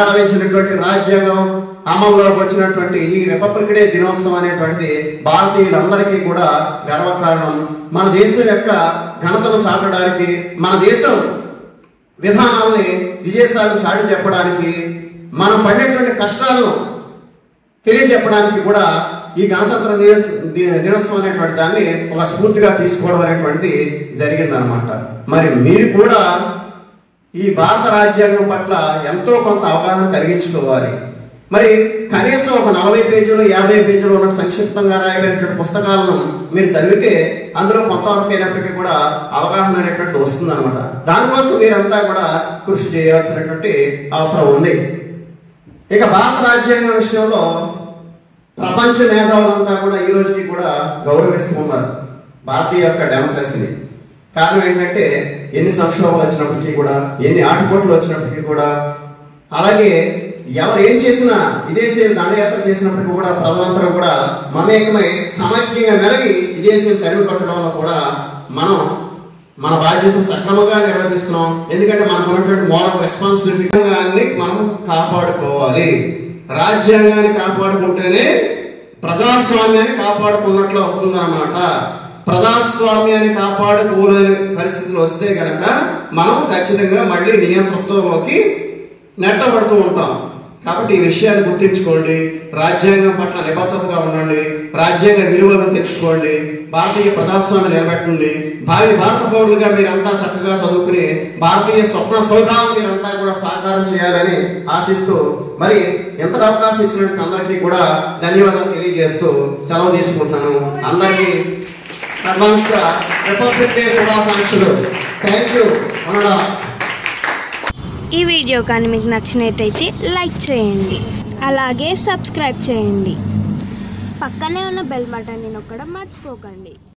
ప్రస్తావించినటువంటి రాజ్యాంగం అమల్లోకి వచ్చినటువంటి ఈ రిపబ్లిక్ డే దినోత్సవం అనేటువంటిది భారతీయులందరికీ కూడా గర్వకారణం. మన దేశం యొక్క ఘనతను చాటడానికి, మన దేశం విధానాలని విదేశాలకు చాటి చెప్పడానికి, మనం పడినటువంటి కష్టాలను తెలియజెప్పడానికి కూడా ఈ గణతంత్ర దినోత్సవం అనేటువంటి దాన్ని ఒక స్ఫూర్తిగా తీసుకోవడం అనేటువంటిది జరిగిందనమాట. మరి మీరు కూడా ఈ భారత రాజ్యాంగం పట్ల ఎంతో కొంత అవగాహన కలిగించుకోవాలి. మరి కనీసం ఒక 40 పేజీలు 50 పేజీలు ఉన్న సంక్షిప్తంగా రాయబడినటువంటి పుస్తకాలను మీరు చదివితే అందులో కొంతవరకు అయినప్పటికీ కూడా అవగాహన అనేటువంటిది వస్తుంది అనమాట. దానికోసం మీరంతా కూడా కృషి చేయాల్సినటువంటి అవసరం ఉంది. ఇక భారత రాజ్యాంగం విషయంలో ప్రపంచ మేధావులంతా కూడా ఈ రోజుకి కూడా గౌరవిస్తూ ఉన్నారు భారతీయ యొక్క డెమోక్రసీని. కారణం ఏంటంటే ఎన్ని సంక్షోభాలు వచ్చినప్పటికీ కూడా, ఎన్ని ఆటుపోట్లు వచ్చినప్పటికీ కూడా, అలాగే ఎవరు ఏం చేసినా విదేశీయులు దండయాత్ర చేసినప్పటికీ కూడా ప్రజలందరూ కూడా మమేకమై సమైక్యంగా మెలిగి విదేశీయులు తరిమి కొట్టడంలో కూడా మనం మన బాధ్యతను సక్రమంగా నిర్వహిస్తున్నాం. ఎందుకంటే మనకు ఉన్నటువంటి మోరల్ రెస్పాన్సిబిలిటీ మనం కాపాడుకోవాలి. రాజ్యాంగాన్ని కాపాడుకుంటేనే ప్రజాస్వామ్యాన్ని కాపాడుకున్నట్లు అవుతుందన్నమాట. ప్రజాస్వామ్యాన్ని కాపాడుకోలేని పరిస్థితులు వస్తే గనక మనం ఖచ్చితంగా మళ్ళీ నియంతృత్వంలోకి నెట్టబడుతూ ఉంటాం. కాబట్టి ఈ విషయాన్ని గుర్తించుకోండి. రాజ్యాంగం పట్ల నిబద్ధతగా ఉండండి. రాజ్యాంగ విలువలను తెలుసుకోండి. భారతీయ ప్రజాస్వామ్యం నిలబెట్టండి. భారత పౌరులుగా మీరంతా చక్కగా చదువుకుని భారతీయ స్వప్న సౌధాలను మీరంతా కూడా సాకారం చేయాలని ఆశిస్తూ మరి ఎంత అవకాశం ఇచ్చినట్టు అందరికీ కూడా ధన్యవాదాలు తెలియజేస్తూ సెలవు తీసుకుంటున్నాను. అందరికీ అడ్వాన్స్ గా రిపబ్లిక్ డే శుభాకాంక్షలు. Thank you. ఈ వీడియో కానీ మీకు నచ్చినట్టయితే లైక్ చేయండి, అలాగే సబ్స్క్రైబ్ చేయండి. పక్కనే ఉన్న బెల్ బటన్ని నొక్కడం మర్చిపోకండి.